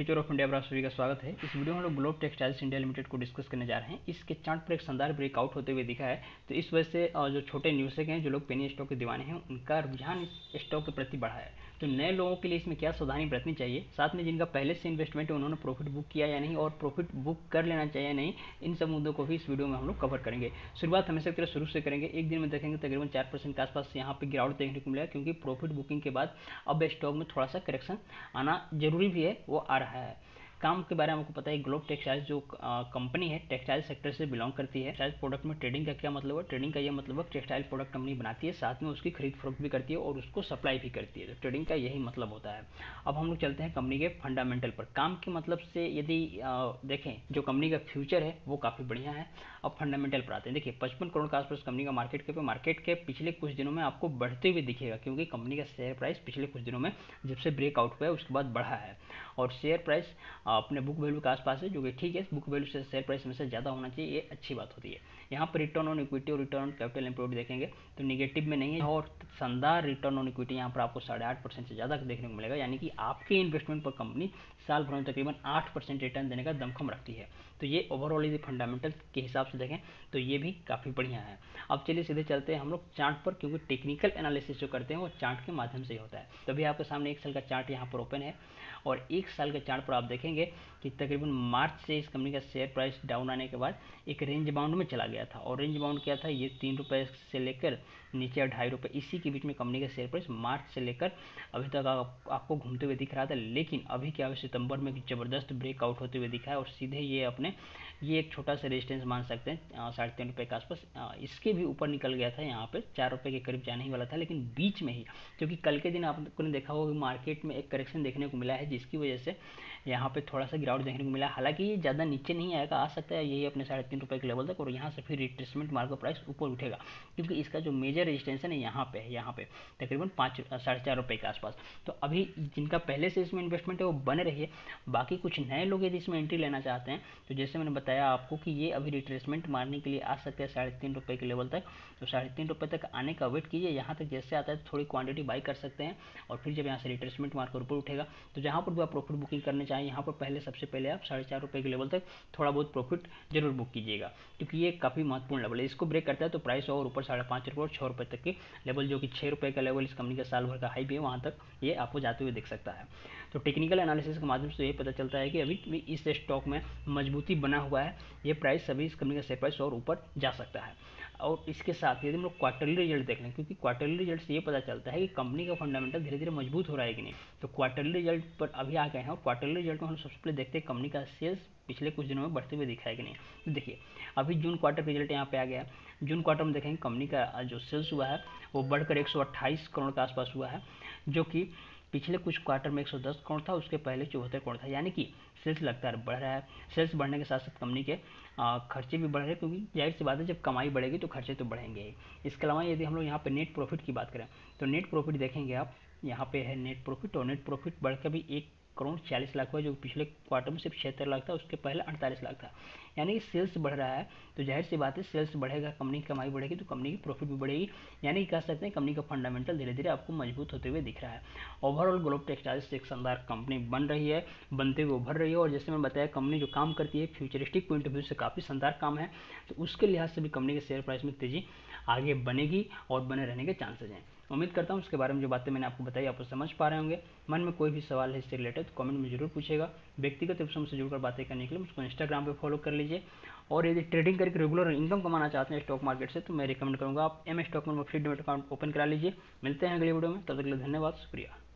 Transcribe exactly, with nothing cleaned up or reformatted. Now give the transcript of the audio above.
Future of India पर आप सभी का स्वागत है। इस वीडियो में हम लोग ग्लोब टेक्सटाइल्स इंडिया लिमिटेड को डिस्कस करने जा रहे हैं। इसके चार्ट पर एक शानदार ब्रेकआउट होते हुए दिखा है, तो इस वजह से जो छोटे निवेशक हैं, जो लोग पेनी स्टॉक के दीवाने हैं, उनका रुझान इस स्टॉक के प्रति बढ़ा है। तो नए लोगों के लिए इसमें क्या सावधानी बरतनी चाहिए, साथ में जिनका पहले से इन्वेस्टमेंट है उन्होंने प्रॉफिट बुक किया या नहीं और प्रॉफिट बुक कर लेना चाहिए या नहीं, इन सब मुद्दों को भी इस वीडियो में हम लोग कवर करेंगे। शुरुआत हमेशा की तरह शुरू से करेंगे। एक दिन में देखेंगे तकरीबन चार परसेंट के आसपास यहाँ पे गिरावट देखने को मिलेगा, क्योंकि प्रॉफिट बुकिंग के बाद अब स्टॉक में थोड़ा सा करेक्शन आना जरूरी भी है, वो आ रहा है। काम के बारे में आपको पता है, ग्लोब टेक्सटाइल्स जो कंपनी है टेक्सटाइल सेक्टर से बिलोंग करती है। टेक्सटाइल प्रोडक्ट में ट्रेडिंग का क्या मतलब है? ट्रेडिंग का ये मतलब है टेक्सटाइल प्रोडक्ट कंपनी बनाती है, साथ में उसकी खरीद फरोख्त भी करती है और उसको सप्लाई भी करती है। तो ट्रेडिंग का यही मतलब होता है। अब हम लोग चलते हैं कंपनी के फंडामेंटल पर। काम के मतलब से यदि देखें, जो कंपनी का फ्यूचर है वो काफ़ी बढ़िया है। अब फंडामेंटल पर आते हैं। देखिए, पचपन करोड़ के आसपास कंपनी का मार्केट कैप है। मार्केट कैप पिछले कुछ दिनों में आपको बढ़ते हुए दिखेगा, क्योंकि कंपनी का शेयर प्राइस पिछले कुछ दिनों में जब से ब्रेकआउट हुआ है उसके बाद बढ़ा है और शेयर प्राइस अपने बुक वैल्यू के आसपास है, जो कि ठीक है। बुक वैल्यू से शेयर प्राइस में से ज़्यादा होना चाहिए, ये अच्छी बात होती है। यहाँ पर रिटर्न ऑन इक्विटी और रिटर्न ऑन कैपिटल एम्प्लॉयड देखेंगे तो निगेटिव में नहीं है और शानदार रिटर्न ऑन इक्विटी यहाँ पर आपको साढ़े आठ परसेंट से ज़्यादा देखने को मिलेगा, यानी कि आपके इन्वेस्टमेंट पर कंपनी साल भर में तकरीबन आठ परसेंट रिटर्न देने का दमखम रखती है। तो ये ओवरऑल यदि फंडामेंटल के हिसाब से देखें तो ये भी काफ़ी बढ़िया है। अब चलिए सीधे चलते हैं हम लोग चार्ट पर, क्योंकि टेक्निकल एनालिसिस जो करते हैं वो चार्ट के माध्यम से ही होता है। तभी आपके सामने एक साल का चार्ट यहाँ पर ओपन है और एक साल के चार्ट पर आप देखेंगे कि तकरीबन मार्च से इस कंपनी का शेयर प्राइस डाउन आने के बाद एक रेंज बाउंड में चला गया था। और रेंज बाउंड क्या था? ये तीन रुपये से लेकर नीचे ढाई रुपये, इसी के बीच में कंपनी का शेयर प्राइस मार्च से लेकर अभी तक आप, आपको घूमते हुए दिख रहा था। लेकिन अभी क्या है, सितंबर में ज़बरदस्त ब्रेकआउट होते हुए दिखा है और सीधे ये अपने ये एक छोटा सा रेजिस्टेंस मान सकते हैं साढ़े तीन रुपये के आसपास, इसके भी ऊपर निकल गया था। यहाँ पे चार रुपये के करीब जाने ही वाला था, लेकिन बीच में ही, क्योंकि कल के दिन आपको ने देखा होगा मार्केट में एक करेक्शन देखने को मिला है, जिसकी वजह से यहाँ पे थोड़ा सा गिरावट देखने को मिला। हालांकि ये ज़्यादा नीचे नहीं आएगा, आ सकता है यही अपने साढ़े तीन रुपये के लेवल तक, और यहाँ से फिर रिट्रेसमेंट मार्क का प्राइस ऊपर उठेगा, क्योंकि इसका जो मेजर रेजिस्टेंशन है यहाँ पे है, यहाँ पे तकरीबन पाँच साढ़े चार रुपये के आसपास। तो अभी जिनका पहले से इसमें इन्वेस्टमेंट है वो बने रही है। बाकी कुछ नए लोग यदि इसमें एंट्री लेना चाहते हैं तो जैसे मैंने बताया आपको कि ये अभी रिट्रेसमेंट मारने के लिए आ सकते हैं साढ़े तीन रुपये के लेवल तक। तो साढ़े तीन रुपये तक आने का वेट कीजिए। यहाँ तक जैसे आता है थोड़ी क्वांटिटी बाई कर सकते हैं और फिर जब यहाँ से रिट्रेसमेंट मार्कर ऊपर उठेगा तो जहाँ पर भी आप प्रॉफिट बुकिंग करने चाहें, यहाँ पर पहले सबसे पहले आप साढ़े चार रुपये के लेवल तक थोड़ा बहुत प्रॉफिट जरूर बुक कीजिएगा, क्योंकि ये काफ़ी महत्वपूर्ण लेवल है। इसको ब्रेक करता है तो प्राइस और ऊपर साढ़े पाँच रुपये और छः रुपये तक के लेवल, जो कि छः रुपये का लेवल इस कंपनी का साल भर का हाई भी है, वहाँ तक ये आपको जाते हुए दिख सकता है। तो टेक्निकल एनालिसिस के माध्यम से ये पता चलता है कि अभी भी इस स्टॉक में मजबूती बना हुआ है। ये प्राइस अभी इस कंपनी का शेयर प्राइस और ऊपर जा सकता है। और इसके साथ यदि हम लोग क्वार्टरली रिजल्ट देख लें, क्योंकि क्वार्टरली रिजल्ट से ये पता चलता है कि कंपनी का फंडामेंटल धीरे धीरे मजबूत हो रहा है कि नहीं। तो क्वार्टरली रिजल्ट पर अभी आ गए हैं और क्वार्टरली रिजल्ट में हम सबसे पहले देखते हैं कंपनी का सेल्स पिछले कुछ दिनों में बढ़ते हुए दिखा है कि नहीं। तो देखिए, अभी जून क्वार्टर का रिजल्ट यहाँ पे आ गया। जून क्वार्टर में देखेंगे कंपनी का जो सेल्स हुआ है वो बढ़कर एक सौ अट्ठाईस करोड़ के आसपास हुआ है, जो कि पिछले कुछ क्वार्टर में एक सौ दस करोड़ था, उसके पहले चौहत्तर करोड़ था। यानी कि सेल्स लगातार बढ़ रहा है। सेल्स बढ़ने के साथ साथ कंपनी के खर्चे भी बढ़ रहे हैं, क्योंकि जाहिर सी बात है जब कमाई बढ़ेगी तो खर्चे तो बढ़ेंगे ही। इसके अलावा यदि हम लोग यहाँ पे नेट प्रॉफिट की बात करें तो नेट प्रॉफिट देखेंगे आप, यहाँ पे है नेट प्रॉफिट, और नेट प्रॉफिट बढ़कर भी एक करोड़ चालीस लाख हुआ, जो पिछले क्वार्टर में सिर्फ छिहत्तर लाख था, उसके पहले अड़तालीस लाख था। यानी कि सेल्स बढ़ रहा है तो जाहिर सी बात है सेल्स बढ़ेगा, कंपनी की कमाई बढ़ेगी तो कंपनी की प्रॉफिट भी बढ़ेगी। यानी कि कह सकते हैं कंपनी का फंडामेंटल धीरे धीरे आपको मजबूत होते हुए दिख रहा है। ओवरऑल ग्लोब टेक्सटाइल्स एक शानदार कंपनी बन रही है, बनते हुए उभर रही है। और जैसे मैं बताया, कंपनी जो काम करती है फ्यूचरिस्टिक पॉइंट ऑफ व्यू से काफ़ी शानदार काम है, तो उसके लिहाज से भी कंपनी के शेयर प्राइस में तेजी आगे बनेगी और बने रहने के चांसेज हैं। उम्मीद करता हूँ उसके बारे में जो बातें मैंने आपको बताई आप समझ पा रहे होंगे। मन में कोई भी सवाल है इससे रिलेटेड तो कमेंट में जरूर पूछेगा। व्यक्तिगत रूप से मुझसे जुड़कर बातें करने के लिए मुझको इंस्टाग्राम पे फॉलो कर लीजिए। और यदि ट्रेडिंग करके रेगुलर इनकम कमाना चाहते हैं स्टॉक मार्केट से तो मैं रिकमेंड करूँगा आप एम स्टॉक में फ्री डीमैट अकाउंट ओपन करा लीजिए। मिलते हैं अगले वीडियो में, तब तक के लिए धन्यवाद, शुक्रिया।